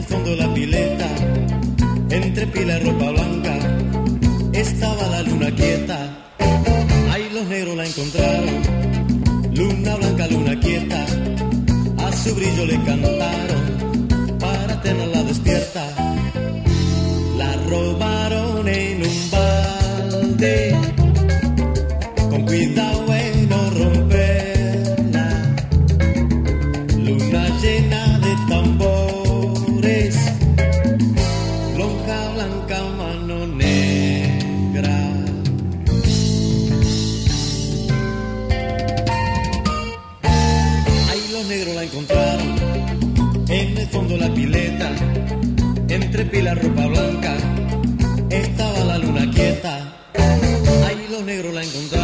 el fondo de la pileta, entre pila y ropa blanca, estaba la luna quieta. Ahí los negros la encontraron, luna blanca, luna quieta. A su brillo le cantaron para tenerla despierta. La robaron en un balde, con cuidado en no romperla. Luna llena de tambores, lonja blanca, mano negra. Ahí los negros la encontraron, en el fondo de la pileta, entre pila y ropa blanca, estaba la luna quieta. Ahí los negros la encontraron.